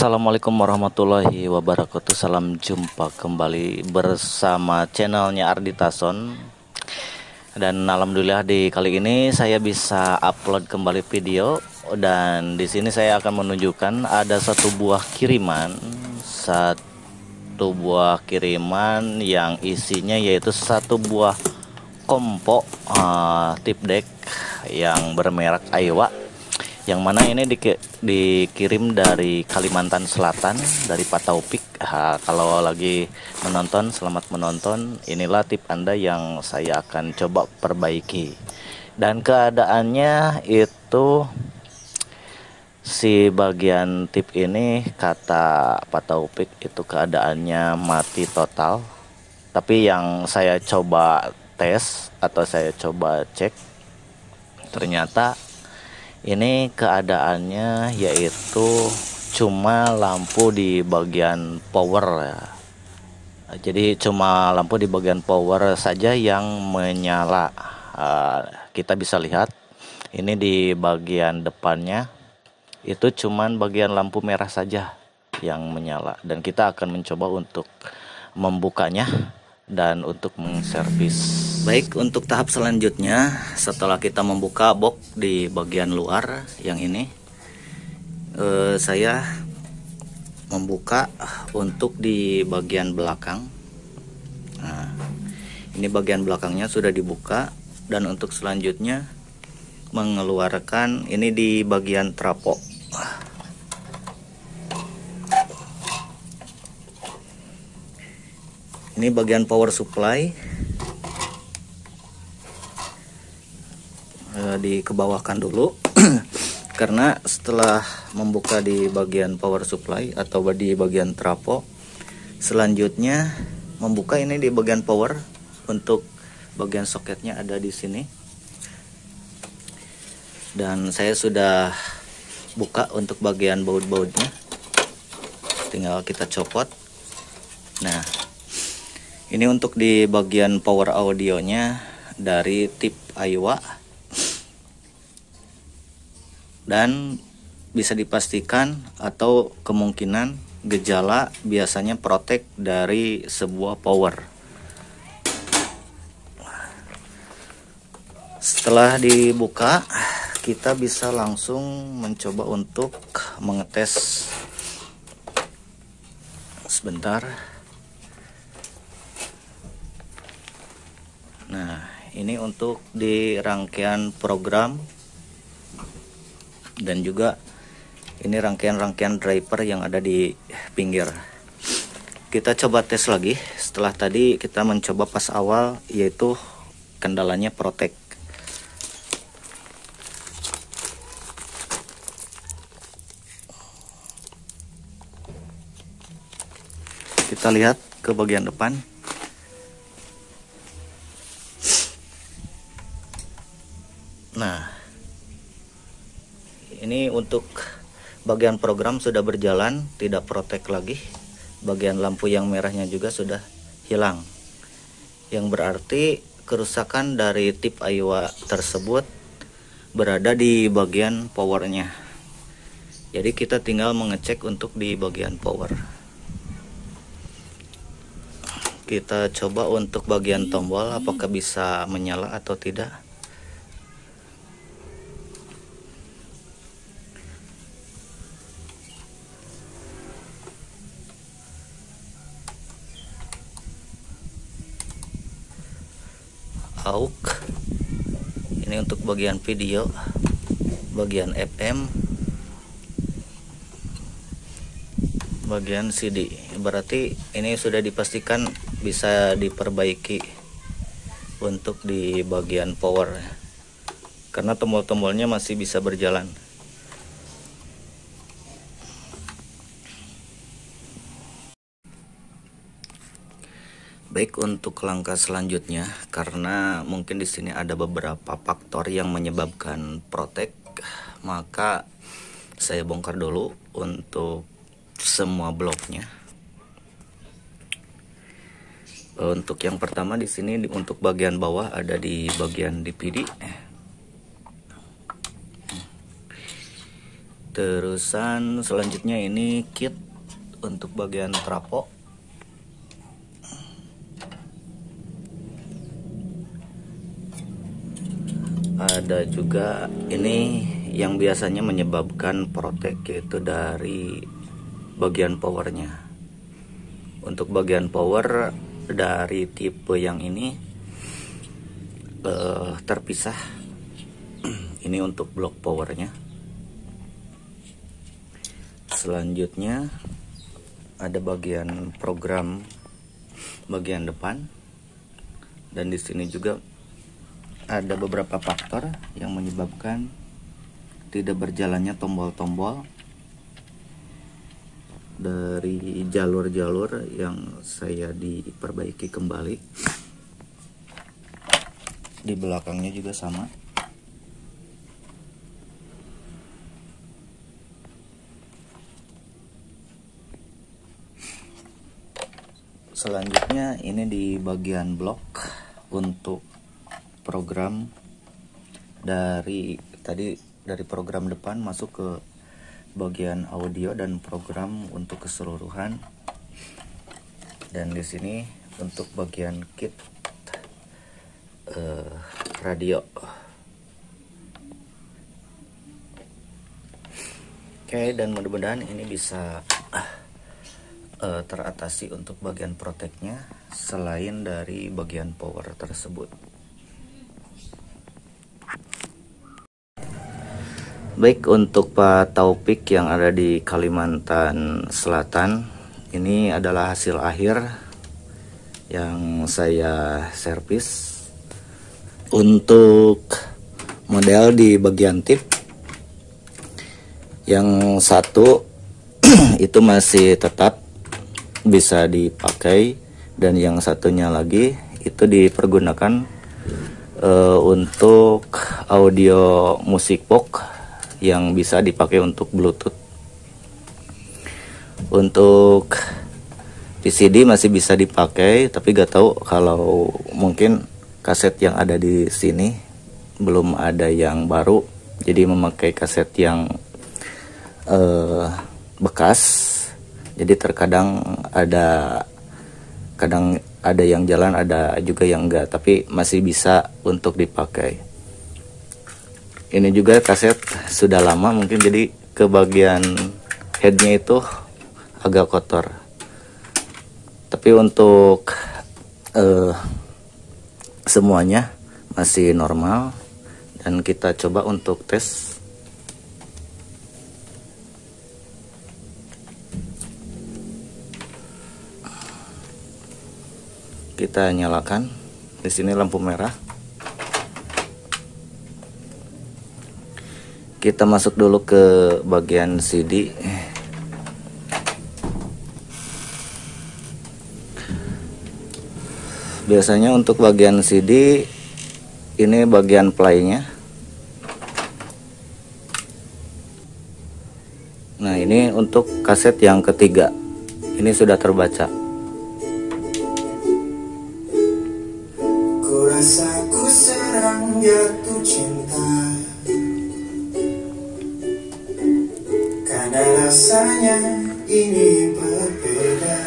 Assalamualaikum warahmatullahi wabarakatuh. Salam jumpa kembali bersama channelnya Ardi Tason. Dan alhamdulillah di kali ini saya bisa upload kembali video, dan di sini saya akan menunjukkan ada satu buah kiriman yang isinya yaitu satu buah kompo tip deck yang bermerek Aiwa, yang mana ini dikirim dari Kalimantan Selatan, dari Pak Taufik. Kalau lagi menonton, selamat menonton. Inilah tip Anda yang saya akan coba perbaiki. Dan keadaannya itu, si bagian tip ini kata Pak Taufik itu keadaannya mati total. Tapi yang saya coba tes atau saya coba cek, ternyata ini keadaannya yaitu cuma lampu di bagian power ya. Jadi cuma lampu di bagian power saja yang menyala. Kita bisa lihat ini di bagian depannya itu cuman bagian lampu merah saja yang menyala, dan kita akan mencoba untuk membukanya dan untuk mengservis. Baik, untuk tahap selanjutnya setelah kita membuka box di bagian luar yang ini, saya membuka untuk di bagian belakang. Nah, ini bagian belakangnya sudah dibuka, dan untuk selanjutnya mengeluarkan ini di bagian trafo. Ini bagian power supply, dikebawahkan dulu karena setelah membuka di bagian power supply atau di bagian trafo, selanjutnya membuka ini di bagian power. Untuk bagian soketnya ada di sini, dan saya sudah buka untuk bagian baut-bautnya, tinggal kita copot. Nah, ini untuk di bagian power audionya dari tip Aiwa, dan bisa dipastikan atau kemungkinan gejala biasanya protek dari sebuah power. Setelah dibuka, kita bisa langsung mencoba untuk mengetes. Sebentar. Nah, ini untuk di rangkaian program, dan juga ini rangkaian driver yang ada di pinggir. Kita coba tes lagi setelah tadi kita mencoba pas awal, yaitu kendalanya protek. Kita lihat ke bagian depan. Nah, ini untuk bagian program sudah berjalan, tidak protek lagi. Bagian lampu yang merahnya juga sudah hilang, yang berarti kerusakan dari tip Aiwa tersebut berada di bagian powernya. Jadi kita tinggal mengecek untuk di bagian power. Kita coba untuk bagian tombol apakah bisa menyala atau tidak. AUX, ini untuk bagian video, bagian FM, bagian CD. Berarti ini sudah dipastikan bisa diperbaiki untuk di bagian power, karena tombol-tombolnya masih bisa berjalan. Baik, untuk langkah selanjutnya, karena mungkin di sini ada beberapa faktor yang menyebabkan protek, maka saya bongkar dulu untuk semua bloknya. Untuk yang pertama di sini untuk bagian bawah ada di bagian DPD. Terusan selanjutnya ini kit untuk bagian trafo. Ada juga ini yang biasanya menyebabkan protek, yaitu dari bagian powernya. Untuk bagian power dari tipe yang ini terpisah. Ini untuk blok powernya. Selanjutnya ada bagian program bagian depan, dan di sini juga ada beberapa faktor yang menyebabkan tidak berjalannya tombol-tombol dari jalur-jalur yang saya diperbaiki kembali. Di belakangnya juga sama. Selanjutnya ini di bagian blok untuk program dari program depan masuk ke bagian audio dan program untuk keseluruhan. Dan di sini untuk bagian kit radio. Oke, dan mudah-mudahan ini bisa teratasi untuk bagian proteknya selain dari bagian power tersebut. Baik, untuk Pak Taufik yang ada di Kalimantan Selatan, ini adalah hasil akhir yang saya servis. Untuk model di bagian tip yang satu itu masih tetap bisa dipakai, dan yang satunya lagi itu dipergunakan untuk audio musik box yang bisa dipakai untuk Bluetooth. Untuk VCD masih bisa dipakai, tapi gak tahu kalau mungkin kaset yang ada di sini belum ada yang baru, jadi memakai kaset yang bekas. Jadi terkadang ada yang jalan, ada juga yang enggak, tapi masih bisa untuk dipakai. Ini juga kaset sudah lama mungkin, jadi ke bagian headnya itu agak kotor. Tapi untuk semuanya masih normal, dan kita coba untuk tes. Kita nyalakan. Di sini lampu merah. Kita masuk dulu ke bagian CD. Biasanya untuk bagian CD ini bagian playnya. Nah, ini untuk kaset yang ketiga. Ini sudah terbaca. Rasaku serang jatuh cinta, karena rasanya ini berbeda.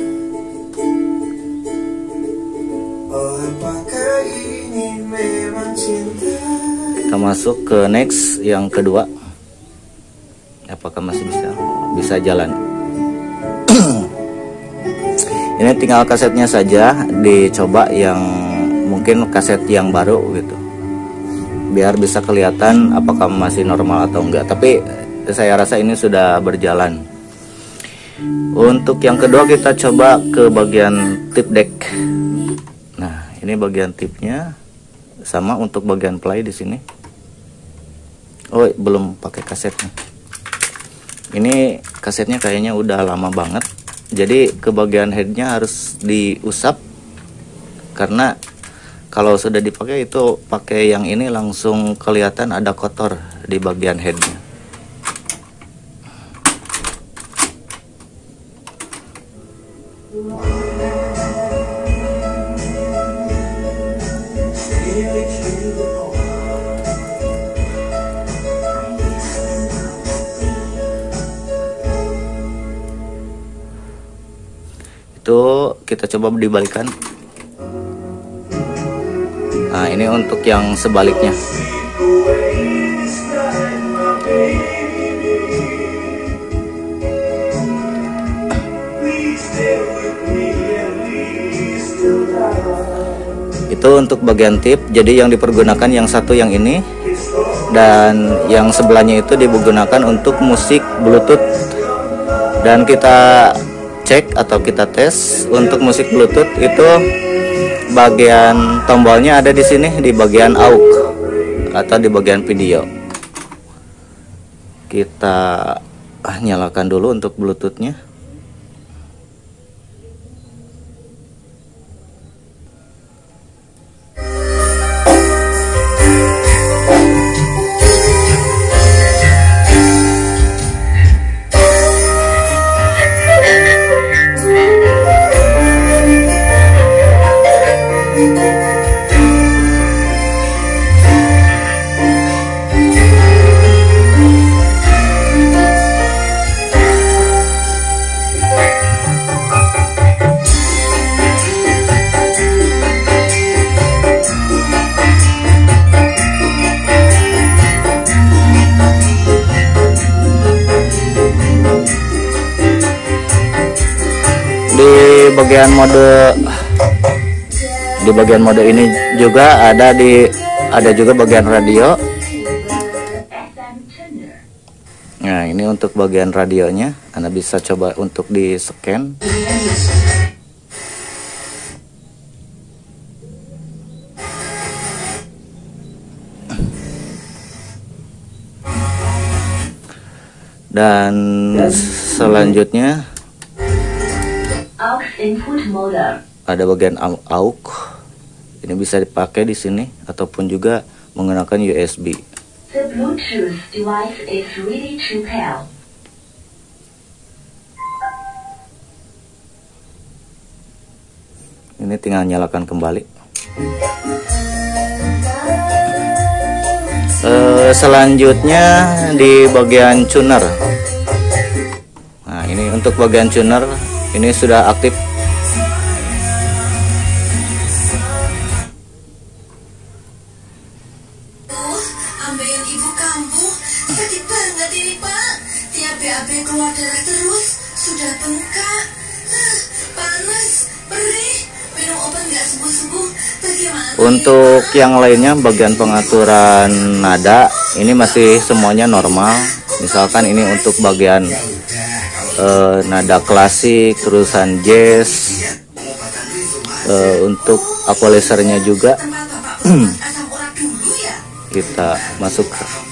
Oh, apakah ini memang cinta? Kita masuk ke next yang kedua. Apakah masih bisa jalan? Ini tinggal kasetnya saja dicoba, yang mungkin kaset yang baru gitu, biar bisa kelihatan apakah masih normal atau enggak. Tapi saya rasa ini sudah berjalan. Untuk yang kedua kita coba ke bagian tip deck. Nah, ini bagian tipnya sama untuk bagian play di sini. Oh, belum pakai kasetnya. Ini kasetnya kayaknya udah lama banget, jadi ke bagian headnya harus diusap, karena kalau sudah dipakai itu pakai yang ini langsung kelihatan ada kotor di bagian headnya. Itu kita coba dibalikan. Nah, ini untuk yang sebaliknya. Itu untuk bagian tip. Jadi yang dipergunakan yang satu yang ini, dan yang sebelahnya itu digunakan untuk musik Bluetooth. Dan kita cek atau kita tes untuk musik Bluetooth itu bagian tombolnya ada di sini di bagian AUX atau di bagian video. Kita nyalakan dulu untuk Bluetoothnya. Di bagian mode ini juga ada juga bagian radio. Nah, ini untuk bagian radionya, Anda bisa coba untuk di scan. Dan selanjutnya ada bagian AUX. Ini bisa dipakai di sini ataupun juga menggunakan USB. The Bluetooth device is ready to pair. Ini tinggal nyalakan kembali. Selanjutnya di bagian tuner. Nah, ini untuk bagian tuner ini sudah aktif. Ambeien ibu kamu sakit banget ini Pak. Tiap BAB keluar darah terus, sudah bengkak, panas, perih, minum obat nggak sembuh-sembuh. Bagaimana? Untuk yang lainnya bagian pengaturan nada ini masih semuanya normal. Misalkan ini untuk bagian nada klasik, terusan jazz. Untuk equalizernya juga kita masuk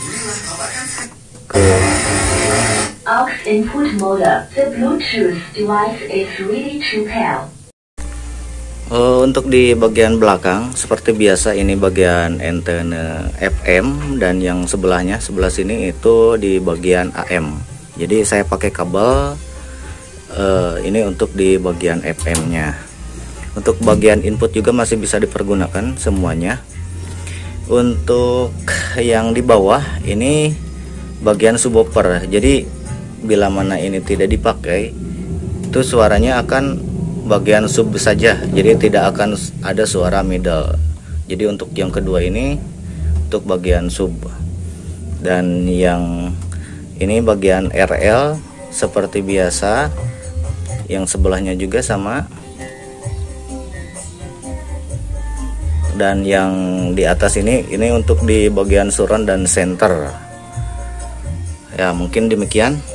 ke AUX input mode. The Bluetooth device is ready to pair. Untuk di bagian belakang seperti biasa ini bagian antena FM, dan yang sebelah sini itu di bagian AM. Jadi saya pakai kabel ini untuk di bagian FM-nya. Untuk bagian input juga masih bisa dipergunakan semuanya. Untuk yang di bawah ini bagian subwoofer. Jadi bila mana ini tidak dipakai, itu suaranya akan bagian sub saja. Jadi tidak akan ada suara middle. Jadi untuk yang kedua ini untuk bagian sub. Dan yang ini bagian RL seperti biasa. Yang sebelahnya juga sama. Dan yang di atas ini untuk di bagian surround dan center. Ya, mungkin demikian.